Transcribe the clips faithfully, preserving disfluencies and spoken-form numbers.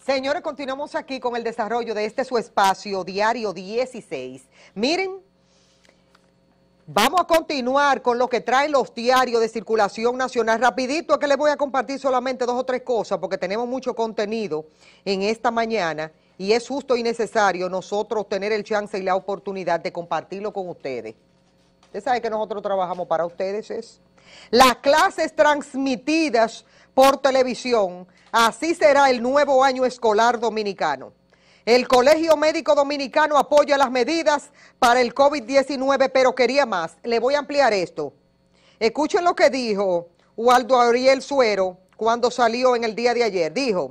Señores, continuamos aquí con el desarrollo de este su espacio Diario dieciséis. Miren, vamos a continuar con lo que traen los diarios de circulación nacional. Rapidito es que les voy a compartir solamente dos o tres cosas porque tenemos mucho contenido en esta mañana y es justo y necesario nosotros tener el chance y la oportunidad de compartirlo con ustedes. Usted sabe que nosotros trabajamos para ustedes, es las clases transmitidas por televisión, así será el nuevo año escolar dominicano. El Colegio Médico Dominicano apoya las medidas para el COVID diecinueve, pero quería más. Le voy a ampliar esto. Escuchen lo que dijo Waldo Ariel Suero cuando salió en el día de ayer. Dijo,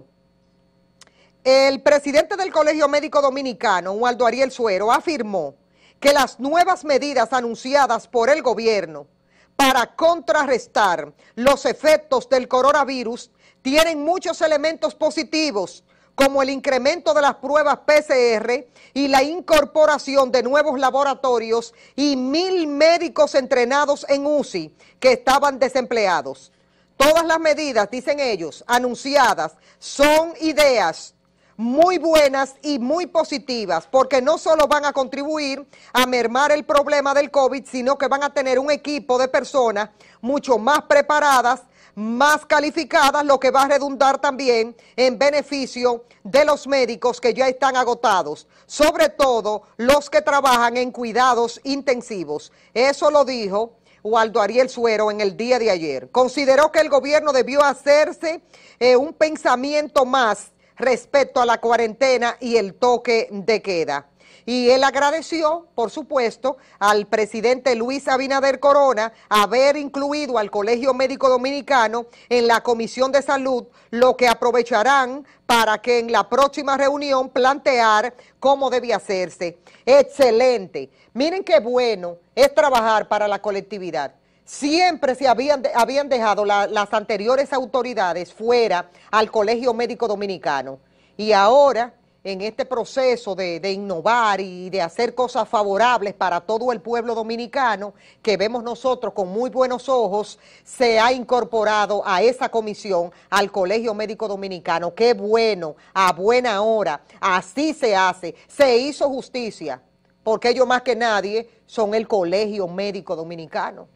el presidente del Colegio Médico Dominicano, Waldo Ariel Suero, afirmó que las nuevas medidas anunciadas por el gobierno para contrarrestar los efectos del coronavirus tienen muchos elementos positivos, como el incremento de las pruebas P C R y la incorporación de nuevos laboratorios y mil médicos entrenados en U C I que estaban desempleados. Todas las medidas, dicen ellos, anunciadas, son ideas muy buenas y muy positivas, porque no solo van a contribuir a mermar el problema del COVID, sino que van a tener un equipo de personas mucho más preparadas, más calificadas, lo que va a redundar también en beneficio de los médicos que ya están agotados, sobre todo los que trabajan en cuidados intensivos. Eso lo dijo Waldo Ariel Suero en el día de ayer. Consideró que el gobierno debió hacerse eh, un pensamiento más respecto a la cuarentena y el toque de queda. Y él agradeció, por supuesto, al presidente Luis Abinader Corona haber incluido al Colegio Médico Dominicano en la Comisión de Salud, lo que aprovecharán para que en la próxima reunión plantear cómo debe hacerse. Excelente. Miren qué bueno es trabajar para la colectividad. Siempre se habían, de, habían dejado la, las anteriores autoridades fuera al Colegio Médico Dominicano. Y ahora, en este proceso de, de innovar y de hacer cosas favorables para todo el pueblo dominicano, que vemos nosotros con muy buenos ojos, se ha incorporado a esa comisión al Colegio Médico Dominicano. ¡Qué bueno! A buena hora. Así se hace. Se hizo justicia, porque ellos más que nadie son el Colegio Médico Dominicano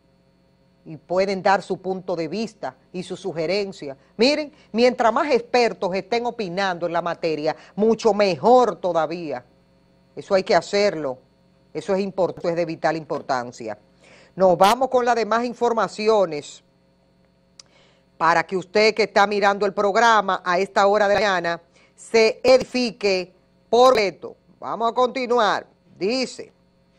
y pueden dar su punto de vista y su sugerencia. Miren, mientras más expertos estén opinando en la materia, mucho mejor todavía. Eso hay que hacerlo. Eso es importante, es de vital importancia. Nos vamos con las demás informaciones para que usted que está mirando el programa a esta hora de la mañana se edifique por esto. Vamos a continuar. Dice,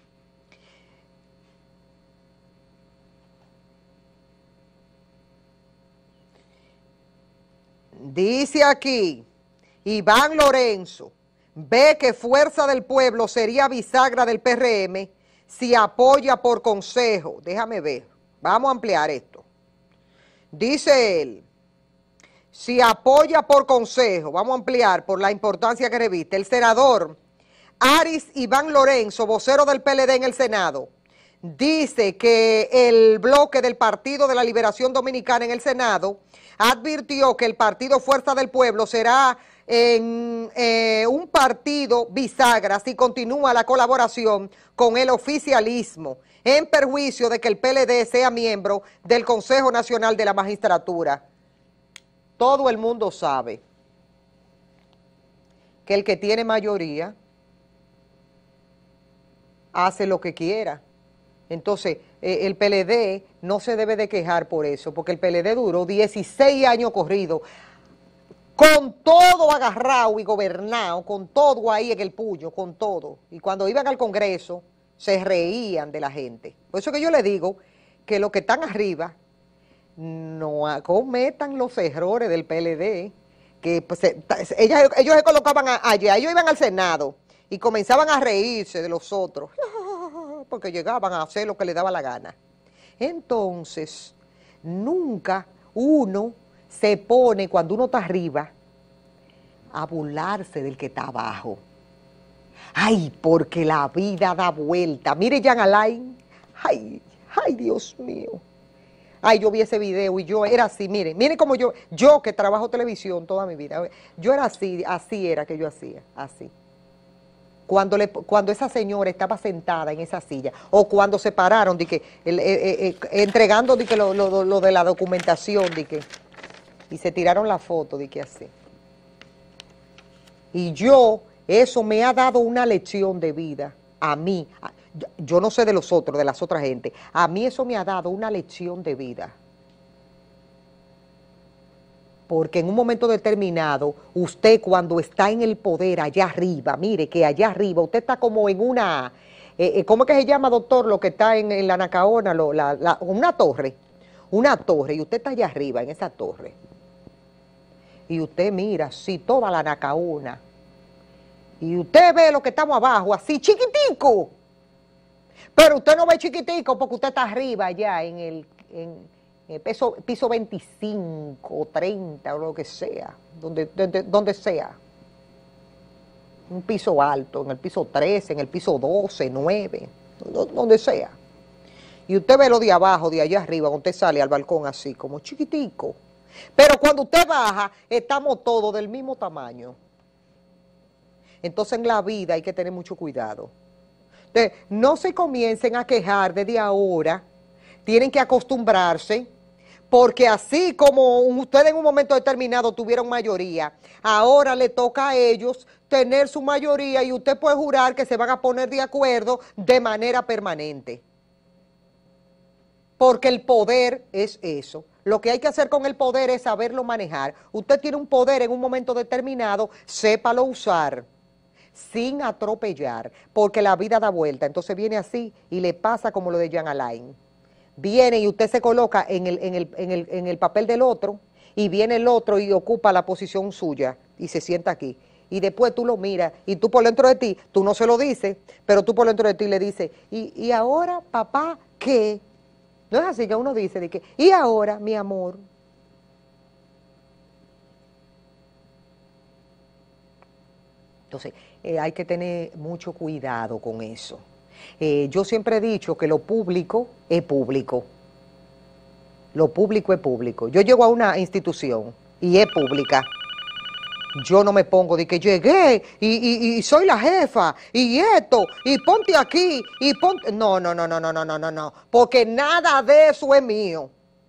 Dice aquí, Iván Lorenzo ve que Fuerza del Pueblo sería bisagra del P R M si apoya por consejo. Déjame ver, vamos a ampliar esto. Dice él, si apoya por consejo, vamos a ampliar por la importancia que reviste. El senador Aris Iván Lorenzo, vocero del P L D en el Senado, dice que el bloque del Partido de la Liberación Dominicana en el Senado advirtió que el Partido Fuerza del Pueblo será en, eh, un partido bisagra si continúa la colaboración con el oficialismo, en perjuicio de que el P L D sea miembro del Consejo Nacional de la Magistratura. Todo el mundo sabe que el que tiene mayoría hace lo que quiera. Entonces, eh, el P L D no se debe de quejar por eso, porque el P L D duró dieciséis años corridos, con todo agarrado y gobernado, con todo ahí en el puño, con todo. Y cuando iban al Congreso, se reían de la gente. Por eso que yo le digo que los que están arriba no cometan los errores del P L D, que pues, se, ellas, ellos se colocaban allá, ellos iban al Senado y comenzaban a reírse de los otros, porque llegaban a hacer lo que les daba la gana. Entonces, nunca uno se pone, cuando uno está arriba, a burlarse del que está abajo. Ay, porque la vida da vuelta. Mire Jean Alain, ay, ay Dios mío, Ay, yo vi ese video y yo era así, miren, miren como yo, yo que trabajo televisión toda mi vida, yo era así, así era que yo hacía, así. Cuando, le, cuando esa señora estaba sentada en esa silla, o cuando se pararon, de que, el, eh, eh, eh, entregando de que lo, lo, lo de la documentación, de que, y se tiraron la foto, de que así. Y yo, eso me ha dado una lección de vida, a mí, a, yo no sé de los otros, de las otras gente, a mí eso me ha dado una lección de vida. Porque en un momento determinado, usted cuando está en el poder allá arriba, mire que allá arriba, usted está como en una, eh, ¿cómo es que se llama, doctor, lo que está en, en la Nacaona? Lo, la, la, una torre, una torre, y usted está allá arriba en esa torre. Y usted mira, sí, toda la Nacaona. Y usted ve lo que estamos abajo, así chiquitico. Pero usted no ve chiquitico porque usted está arriba allá en el... En, Eh, piso, piso veinticinco, treinta o lo que sea, donde, donde, donde sea. Un piso alto, en el piso trece, en el piso doce, nueve, donde sea. Y usted ve lo de abajo, de allá arriba, cuando usted sale al balcón así, como chiquitico. Pero cuando usted baja, estamos todos del mismo tamaño. Entonces en la vida hay que tener mucho cuidado. Entonces, no se comiencen a quejar desde ahora, tienen que acostumbrarse, porque así como ustedes en un momento determinado tuvieron mayoría, ahora le toca a ellos tener su mayoría y usted puede jurar que se van a poner de acuerdo de manera permanente. Porque el poder es eso. Lo que hay que hacer con el poder es saberlo manejar. Usted tiene un poder en un momento determinado, sépalo usar, sin atropellar, porque la vida da vuelta. Entonces viene así y le pasa como lo de Jean Alain. Viene y usted se coloca en el, en, el, en, el, en el papel del otro, y viene el otro y ocupa la posición suya y se sienta aquí. Y después tú lo miras y tú por dentro de ti, tú no se lo dices, pero tú por dentro de ti le dices, y, y ahora, papá, ¿qué? No es así que uno dice, de que, y ahora, mi amor. Entonces, eh, hay que tener mucho cuidado con eso. Eh, yo siempre he dicho que lo público es público. Lo público es público. Yo llego a una institución y es pública. Yo no me pongo de que llegué y, y, y soy la jefa y esto y ponte aquí y ponte... No, no, no, no, no, no, no, no, no. Porque nada de eso es mío.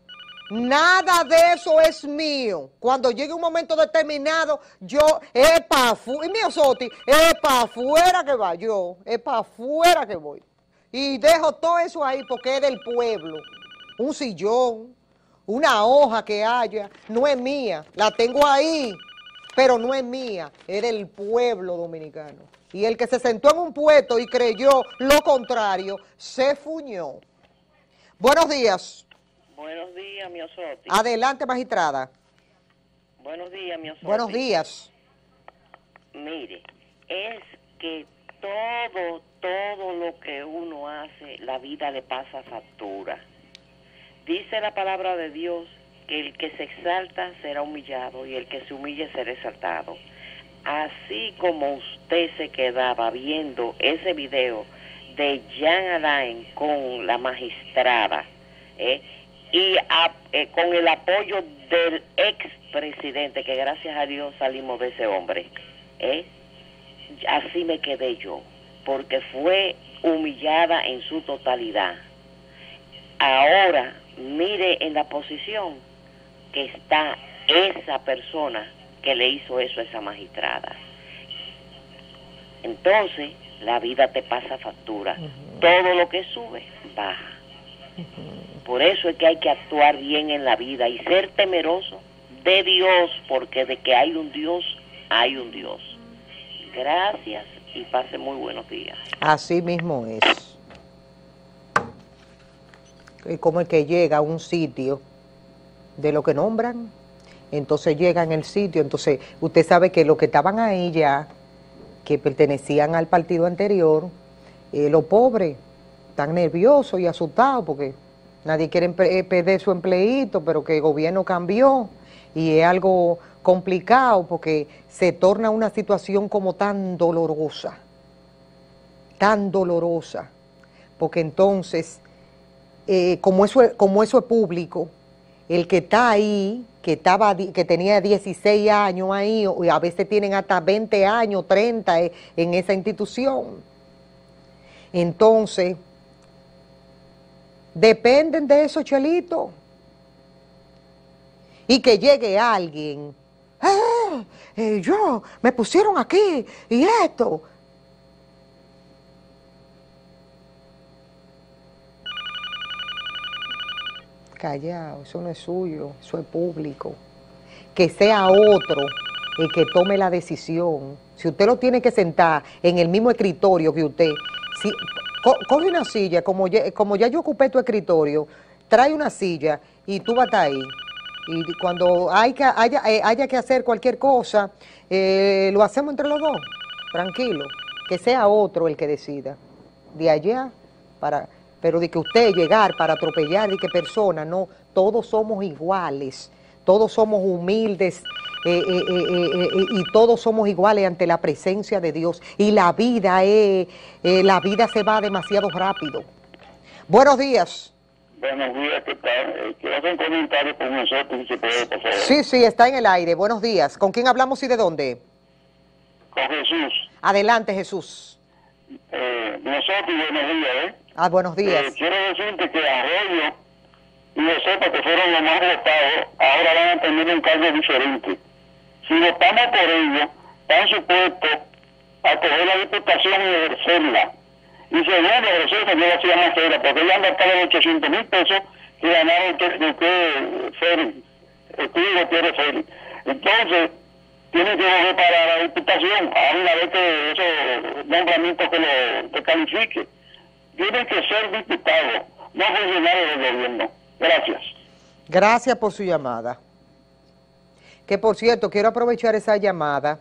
Nada de eso es mío. Cuando llegue un momento determinado, yo es para afuera, y mío Soti, es para afuera que va yo, es para afuera que voy. Y dejo todo eso ahí porque es del pueblo. Un sillón, una hoja que haya, no es mía, la tengo ahí, pero no es mía, es del pueblo dominicano. Y el que se sentó en un puesto y creyó lo contrario, se fuñó. Buenos días. Buenos días, mi Osoti. Adelante, magistrada. Buenos días, mi Osoti. Buenos días. Mire, es que todo, todo lo que uno hace, la vida le pasa factura. Dice la palabra de Dios que el que se exalta será humillado y el que se humille será exaltado. Así como usted se quedaba viendo ese video de Jean Alain con la magistrada, ¿eh? y a, eh, con el apoyo del expresidente, que gracias a Dios salimos de ese hombre, ¿eh? así me quedé yo, porque fue humillada en su totalidad. Ahora, mire en la posición que está esa persona que le hizo eso a esa magistrada. Entonces, la vida te pasa factura. Uh-huh. Todo lo que sube, baja. Uh-huh. Por eso es que hay que actuar bien en la vida y ser temeroso de Dios, porque de que hay un Dios, hay un Dios. Gracias y pase muy buenos días. Así mismo es. Y como el que llega a un sitio de lo que nombran, entonces llega en el sitio, entonces usted sabe que los que estaban ahí ya, que pertenecían al partido anterior, eh, los pobres están nerviosos y asustados porque nadie quiere perder su empleito, pero que el gobierno cambió y es algo complicado porque se torna una situación como tan dolorosa, tan dolorosa, porque entonces eh, como, eso, como eso es público, el que está ahí, que, estaba, que tenía dieciséis años ahí, o a veces tienen hasta veinte años, treinta en esa institución. Entonces, dependen de esos chelitos. Y que llegue alguien, ¡eh! Eh, yo, me pusieron aquí, y esto. Callado, eso no es suyo, eso es público. Que sea otro el que tome la decisión. Si usted lo tiene que sentar en el mismo escritorio que usted, si, co coge una silla, como ya, como ya yo ocupé tu escritorio, trae una silla y tú vas a estar ahí. Y cuando hay que, haya, eh, haya que hacer cualquier cosa, eh, lo hacemos entre los dos, tranquilo. Que sea otro el que decida. De allá para... Pero de que usted llegar para atropellar, de que persona, no, todos somos iguales, todos somos humildes eh, eh, eh, eh, eh, y todos somos iguales ante la presencia de Dios. Y la vida, eh, eh, la vida se va demasiado rápido. Buenos días. Buenos días, ¿qué tal? Eh, quiero hacer un comentario con nosotros, si se puede, por favor. Sí, sí, está en el aire. Buenos días. ¿Con quién hablamos y de dónde? Con Jesús. Adelante, Jesús. Eh, nosotros, buenos días, ¿eh? Ah, buenos días. Eh, quiero decirte que Arroyo y Josefa, que fueron los más votados, ahora van a tener un cargo diferente. Si votamos por ellos, están supuestos a coger la diputación y ejercerla. Y segundo, Josefa, yo la hacía más seria, porque ella anda a pagar ochocientos mil pesos que ganaron el que Félix, el tío quiere Félix. Entonces, tiene que volver para la diputación, a una vez que esos nombramientos que lo que califique. Tienen que ser diputados, no funcionarios del gobierno. Gracias. Gracias por su llamada. Que por cierto, quiero aprovechar esa llamada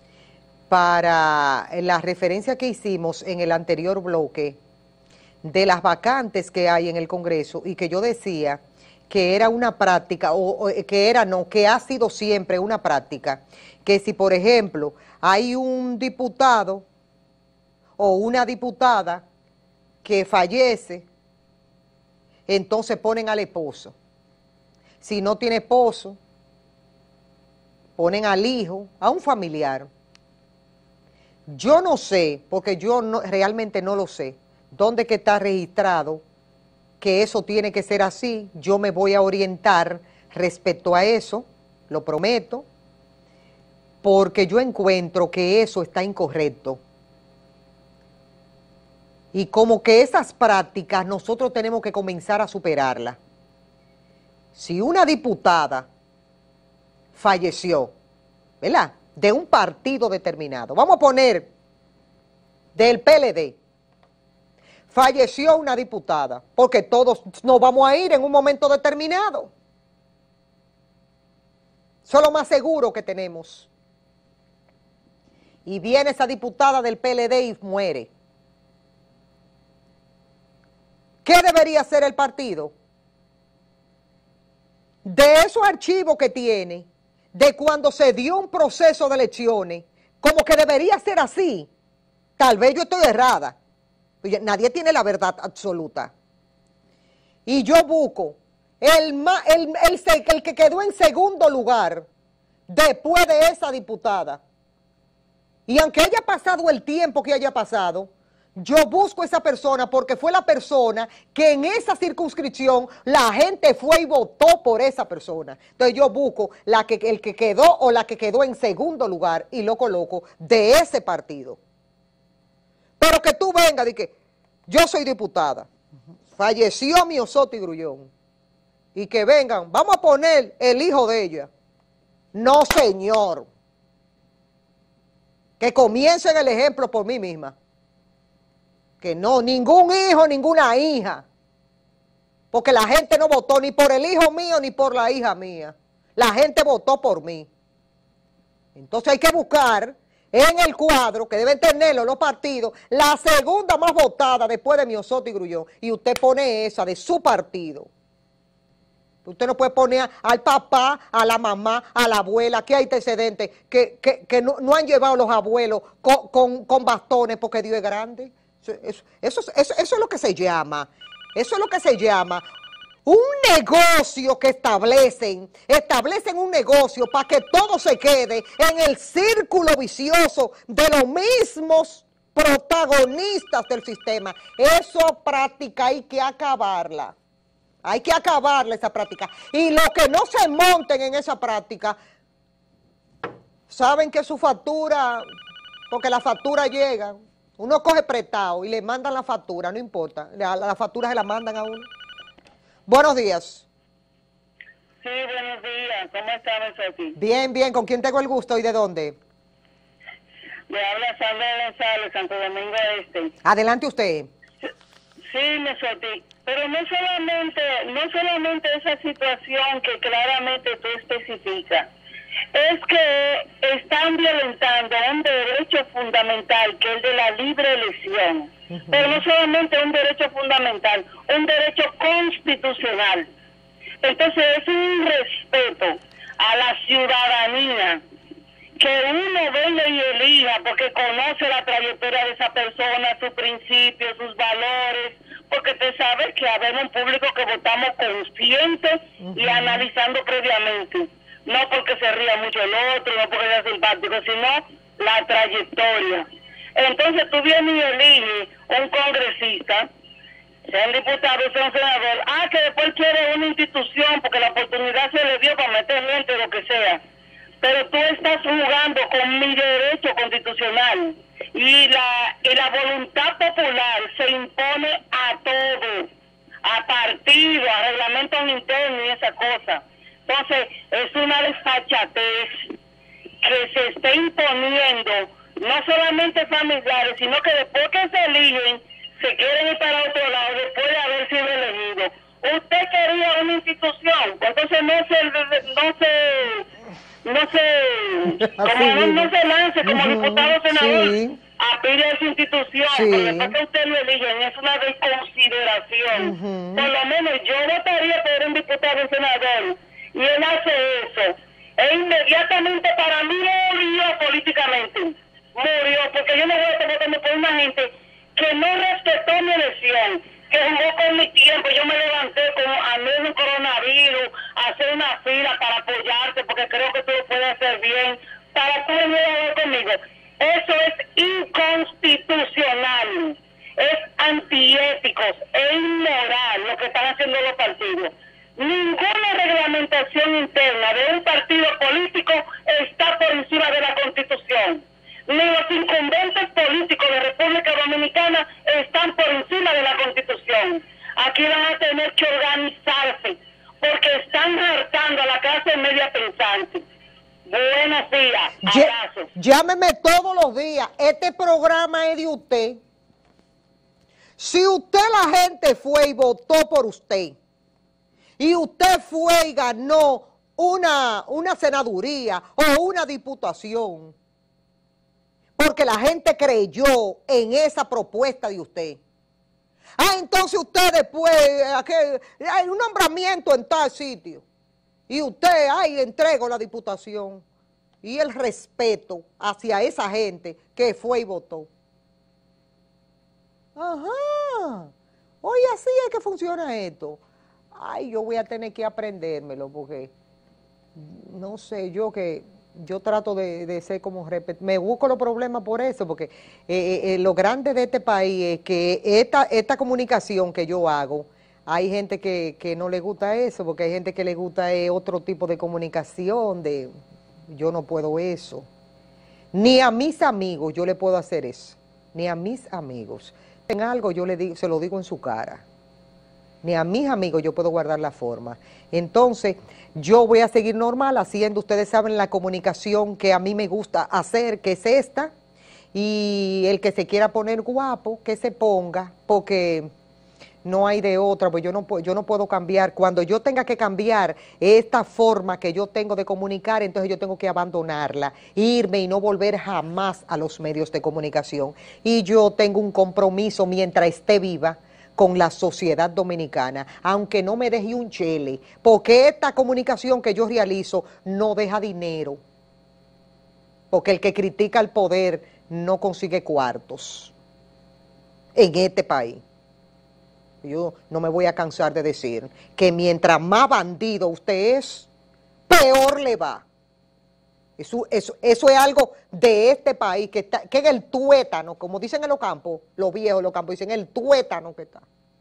para la referencia que hicimos en el anterior bloque de las vacantes que hay en el Congreso y que yo decía que era una práctica, o, o que era no, que ha sido siempre una práctica, que si por ejemplo hay un diputado o una diputada que fallece, entonces ponen al esposo. Si no tiene esposo, ponen al hijo, a un familiar. Yo no sé, porque yo no, realmente no lo sé, dónde que está registrado que eso tiene que ser así. Yo me voy a orientar respecto a eso, lo prometo, porque yo encuentro que eso está incorrecto. Y como que esas prácticas nosotros tenemos que comenzar a superarlas. Si una diputada falleció, ¿verdad?, de un partido determinado, vamos a poner del P L D, falleció una diputada, porque todos nos vamos a ir en un momento determinado. Eso es lo más seguro que tenemos. Y viene esa diputada del P L D y muere. ¿Qué debería hacer el partido? De esos archivos que tiene, de cuando se dio un proceso de elecciones, como que debería ser así. Tal vez yo estoy errada. Nadie tiene la verdad absoluta. Y yo busco el, el, el, el que quedó en segundo lugar después de esa diputada. Y aunque haya pasado el tiempo que haya pasado, yo busco a esa persona porque fue la persona que en esa circunscripción la gente fue y votó por esa persona. Entonces yo busco la que, el que quedó o la que quedó en segundo lugar y lo coloco de ese partido. Pero que tú vengas y que yo soy diputada, falleció Miosotti Grullón, y que vengan, vamos a poner el hijo de ella. No, señor. Que comiencen el ejemplo por mí misma. Que no, ningún hijo, ninguna hija. Porque la gente no votó ni por el hijo mío ni por la hija mía. La gente votó por mí. Entonces hay que buscar en el cuadro, que deben tenerlo los partidos, la segunda más votada después de Miosotti Grullón. Y usted pone esa de su partido. Usted no puede poner al papá, a la mamá, a la abuela, que hay antecedentes, que, que, que no, no han llevado los abuelos con, con, con bastones porque Dios es grande. Eso, eso, eso, eso es lo que se llama Eso es lo que se llama un negocio que establecen, establecen un negocio para que todo se quede en el círculo vicioso de los mismos protagonistas del sistema. Esa práctica hay que acabarla. Hay que acabarla esa práctica. Y los que no se monten en esa práctica, saben que su factura, porque la factura llega, uno coge prestado y le mandan la factura, no importa, la, la factura se la mandan a uno. Buenos días. Sí, buenos días. ¿Cómo estamos aquí? Bien, bien. ¿Con quién tengo el gusto y de dónde? Le habla Sandra González, Santo Domingo Este. Adelante usted. Sí, Mesotti. Pero no solamente, no solamente esa situación que claramente tú especificas, es que están violentando un derecho fundamental, que es el de la libre elección. Uh-huh. Pero no solamente un derecho fundamental, un derecho constitucional. Entonces es un respeto a la ciudadanía que uno venga y elija porque conoce la trayectoria de esa persona, sus principios, sus valores, porque te sabes que habemos un público que votamos conscientes uh-huh. y analizando previamente. No porque se ría mucho el otro, no porque sea simpático, sino la trayectoria. Entonces tú vienes y eliges un congresista, sea un diputado, sea un senador, ah, que después quiere una institución porque la oportunidad se le dio para meter gente, lo que sea. Pero tú estás jugando con mi derecho constitucional y la, y la voluntad popular se impone a todo, a partido, a reglamentos internos y esa cosa. Entonces, es una desfachatez que se está imponiendo, no solamente familiares, sino que después que se eligen, se quieren ir para otro lado, después de haber sido elegido. Usted quería una institución, entonces no se, no se, no se, como no, no se lance como uh-huh, diputado senador sí. a pedir esa institución, sí. porque después que usted lo eligen, es una desconsideración. Uh-huh. Por lo menos yo votaría por un diputado senador, y él hace eso, e inmediatamente para mí murió políticamente, murió, porque yo no voy a estar votando por una gente que no respetó mi elección, que jugó con mi tiempo. Yo me levanté como a medio de un coronavirus, a hacer una fila para apoyarte, porque creo que tú lo puedes hacer bien, para tú venir a hablar conmigo. Eso es inconstitucional, es antiético, es inmoral lo que están haciendo los partidos. Ninguna reglamentación interna de un partido político está por encima de la Constitución. Ni los incumbentes políticos de República Dominicana están por encima de la Constitución. Aquí van a tener que organizarse porque están hartando a la clase media pensante. Buenos días, abrazos. Llámeme todos los días. Este programa es de usted. Si usted, la gente fue y votó por usted, y usted fue y ganó una, una senaduría o una diputación, porque la gente creyó en esa propuesta de usted. Ah, entonces usted después, hay un nombramiento en tal sitio, y usted, ay, le entrego la diputación, y el respeto hacia esa gente que fue y votó. Ajá, oye, así es que funciona esto. Ay, yo voy a tener que aprendérmelo porque, no sé, yo que, yo trato de, de ser como, me busco los problemas por eso, porque eh, eh, lo grande de este país es que esta, esta comunicación que yo hago, hay gente que, que no le gusta eso, porque hay gente que le gusta eh, otro tipo de comunicación, de, yo no puedo eso. Ni a mis amigos yo le puedo hacer eso, ni a mis amigos. En algo yo le digo, se lo digo en su cara. Ni a mis amigos yo puedo guardar la forma. Entonces, yo voy a seguir normal haciendo, ustedes saben, la comunicación que a mí me gusta hacer, que es esta, y el que se quiera poner guapo, que se ponga, porque no hay de otra, pues yo no, yo no puedo cambiar. Cuando yo tenga que cambiar esta forma que yo tengo de comunicar, entonces yo tengo que abandonarla, irme y no volver jamás a los medios de comunicación. Y yo tengo un compromiso mientras esté viva con la sociedad dominicana, aunque no me deje un chele, porque esta comunicación que yo realizo no deja dinero, porque el que critica el poder no consigue cuartos en este país. Yo no me voy a cansar de decir que mientras más bandido usted es, peor le va. Eso, eso, eso es algo de este país, que está, que en el tuétano, como dicen en los campos, los viejos en los campos dicen el tuétano que está.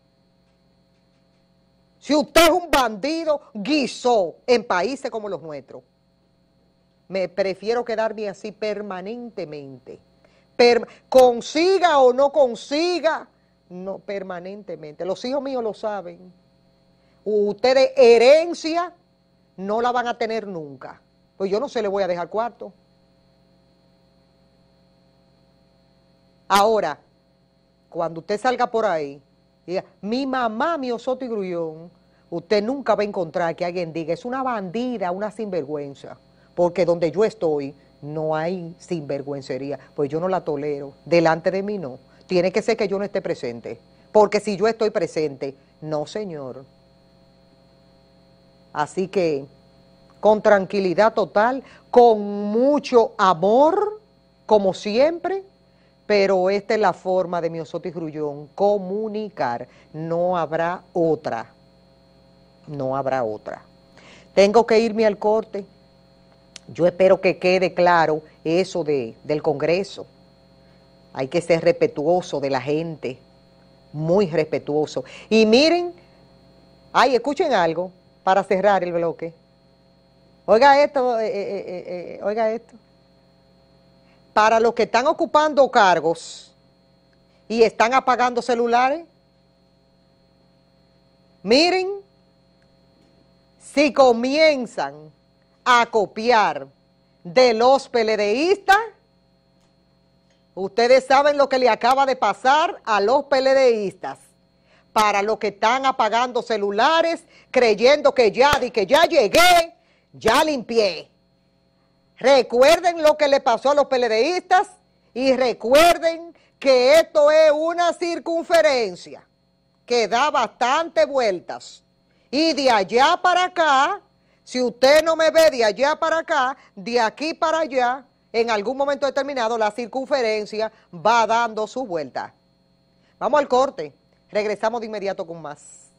Si usted es un bandido, guisó en países como los nuestros. Me prefiero quedarme así permanentemente. Per, consiga o no consiga, no, permanentemente. Los hijos míos lo saben. Ustedes herencia no la van a tener nunca. Pues yo no se le voy a dejar cuarto. Ahora, cuando usted salga por ahí, diga, mi mamá, mi Osoto y Grullón, usted nunca va a encontrar que alguien diga, es una bandida, una sinvergüenza, porque donde yo estoy no hay sinvergüencería, pues yo no la tolero, delante de mí no. Tiene que ser que yo no esté presente, porque si yo estoy presente, no señor. Así que, con tranquilidad total, con mucho amor, como siempre, pero esta es la forma de mi Osoto y Grullón, comunicar, no habrá otra, no habrá otra. Tengo que irme al corte, yo espero que quede claro eso de, del Congreso, hay que ser respetuoso de la gente, muy respetuoso. Y miren, ay, escuchen algo para cerrar el bloque. Oiga esto, eh, eh, eh, eh, oiga esto. Para los que están ocupando cargos y están apagando celulares, miren, si comienzan a copiar de los peledeístas, ustedes saben lo que le acaba de pasar a los peledeístas. Para los que están apagando celulares, creyendo que ya, di que ya llegué, ya limpié. Recuerden lo que le pasó a los peledeístas y recuerden que esto es una circunferencia que da bastante vueltas. Y de allá para acá, si usted no me ve de allá para acá, de aquí para allá, en algún momento determinado la circunferencia va dando su vuelta. Vamos al corte, regresamos de inmediato con más.